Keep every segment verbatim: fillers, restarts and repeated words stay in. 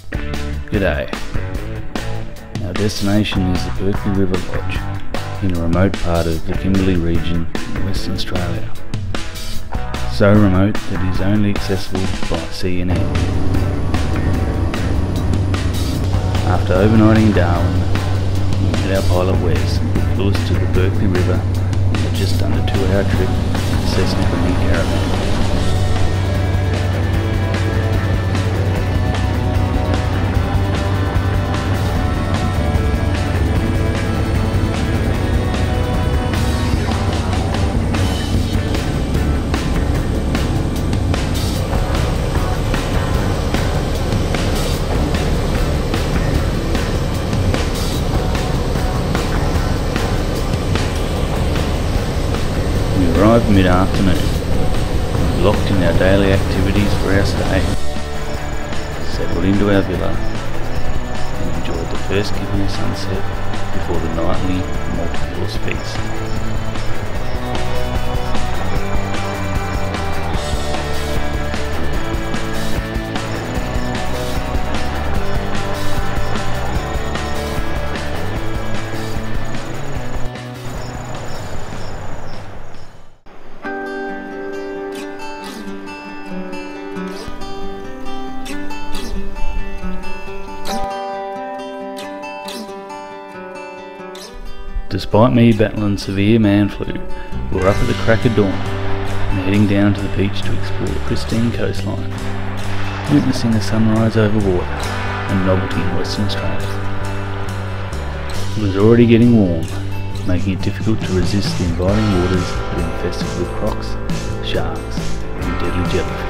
G'day. Our destination is the Berkeley River Lodge in a remote part of the Kimberley region in Western Australia. So remote that it is only accessible by sea and air. After overnighting in Darwin, we met our pilot Wes and flew us to the Berkeley River in a just under two hour trip to Cessna Green Caravan. We arrived mid-afternoon and locked in our daily activities for our stay, settled into our villa and enjoyed the first Kimberley sunset before the nightly multi-course feast. Despite me battling severe man flu, we were up at the crack of dawn and heading down to the beach to explore the pristine coastline, witnessing a sunrise over water, a novelty in Western Australia. It was already getting warm, making it difficult to resist the inviting waters that are infested with crocs, sharks and deadly jellyfish.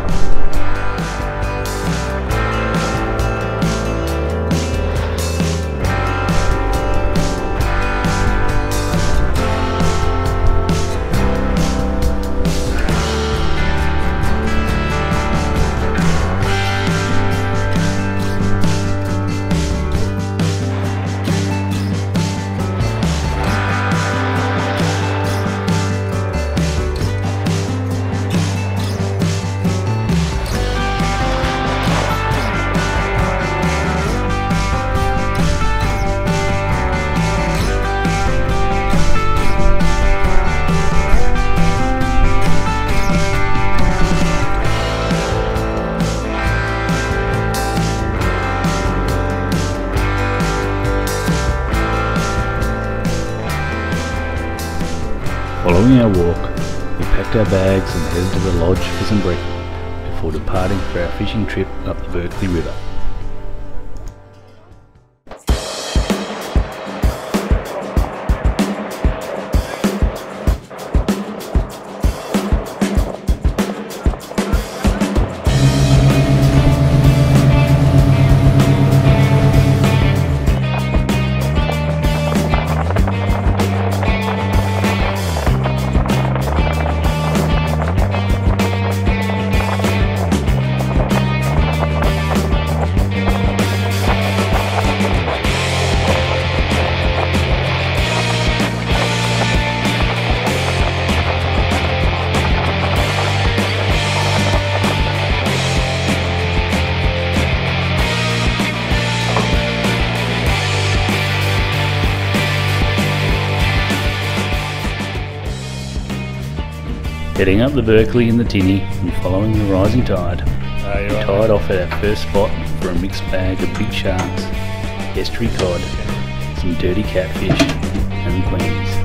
Following our walk, we packed our bags and headed to the lodge for some breakfast before departing for our fishing trip up the Berkeley River. Heading up the Berkeley in the tinny and following the rising tide, uh, we right. tied off at our first spot for a mixed bag of big sharks, estuary cod, some dirty catfish and queens.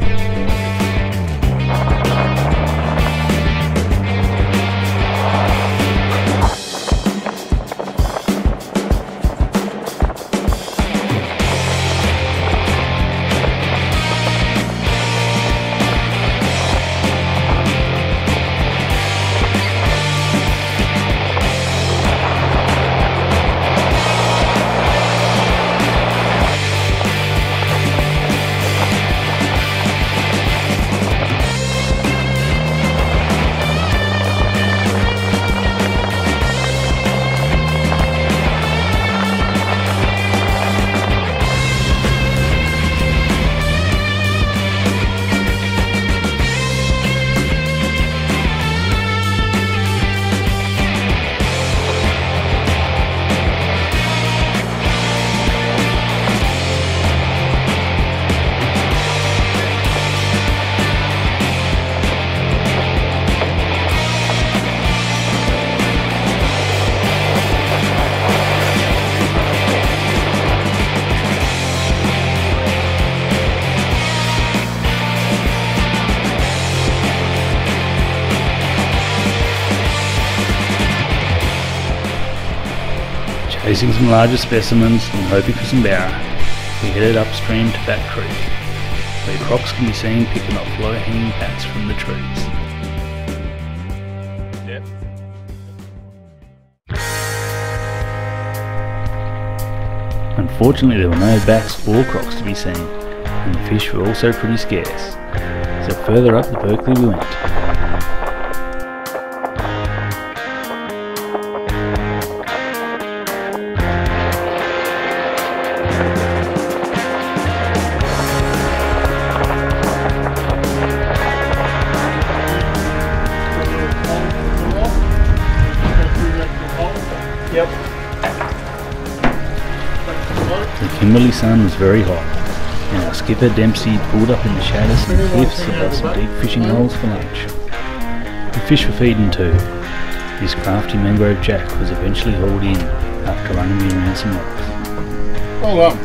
Chasing some larger specimens and hoping for some barra, we headed upstream to Bat Creek, where crocs can be seen picking off low-hanging bats from the trees. Yep. Unfortunately, there were no bats or crocs to be seen, and the fish were also pretty scarce, so further up the Berkeley we went. Yep. The Kimberley sun was very hot, and our skipper Dempsey pulled up in the shade of some cliffs above some deep fishing holes for lunch. The fish were feeding too. This crafty mangrove jack was eventually hauled in after running me around some rocks. Hold up.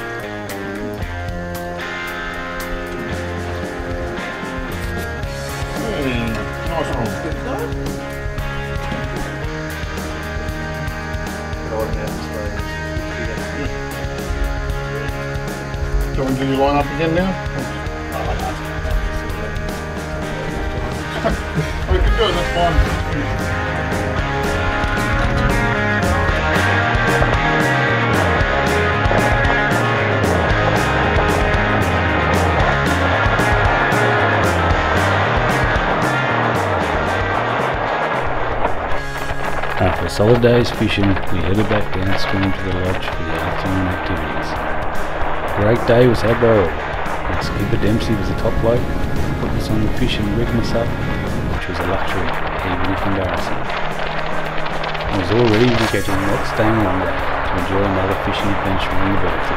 Hey, nice one. Do you want to do your line up again now? Oh, you can do it, that's fine. After a solid day's fishing, we headed back downstream to the lodge for the afternoon activities. A great day was had by all, and skipper Dempsey was the top bloke, putting us on the fish and rigging us up, which was a luxury, even if embarrassing. I was all ready to get in not staying longer to enjoy another fishing adventure on the Berkeley.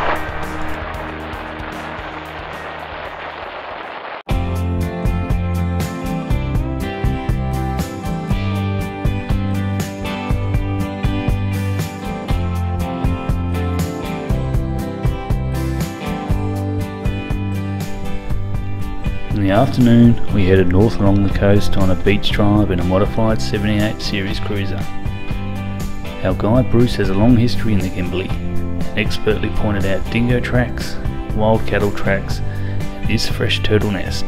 In the afternoon, we headed north along the coast on a beach drive in a modified seventy-eight series cruiser. Our guide Bruce has a long history in the Kimberley, and expertly pointed out dingo tracks, wild cattle tracks, and this fresh turtle nest.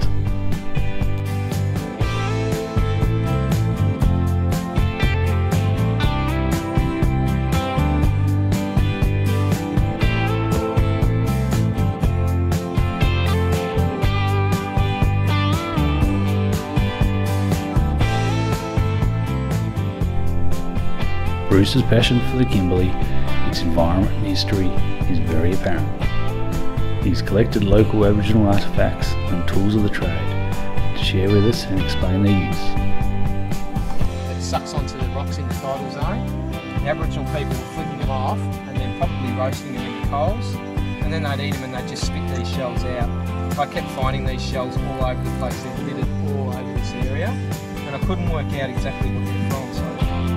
Bruce's passion for the Kimberley, its environment and history, is very apparent. He's collected local Aboriginal artefacts and tools of the trade to share with us and explain their use. It sucks onto the rocks in the tidal zone. The Aboriginal people were flicking them off and then probably roasting them in the coals, and then they'd eat them and they'd just spit these shells out. I kept finding these shells all over the place. They're littered all over this area, and I couldn't work out exactly what they're from. So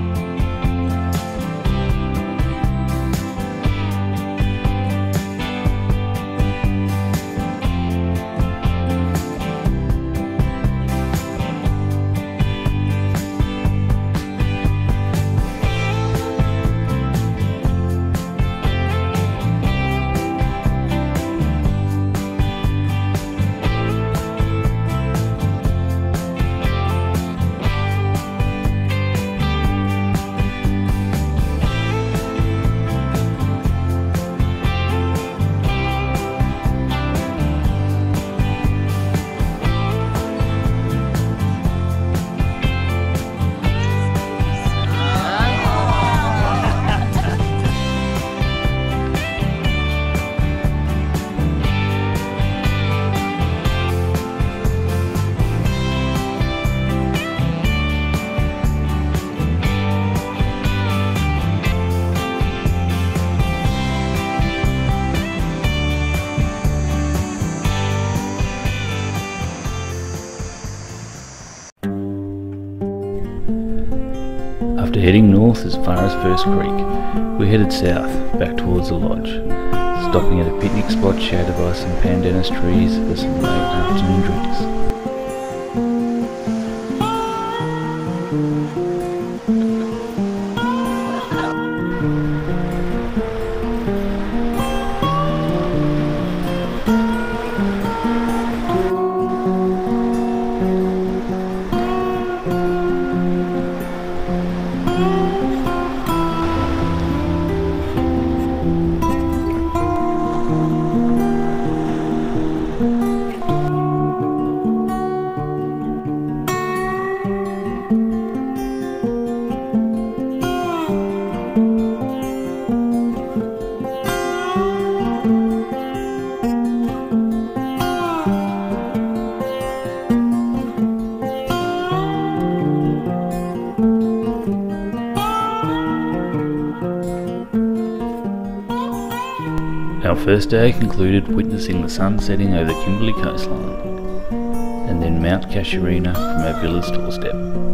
After heading north as far as First Creek, we headed south, back towards the lodge, stopping at a picnic spot shaded by some pandanus trees for some late afternoon drinks. Our first day concluded witnessing the sun setting over the Kimberley coastline, and then Mount Casuarina from our villa's doorstep.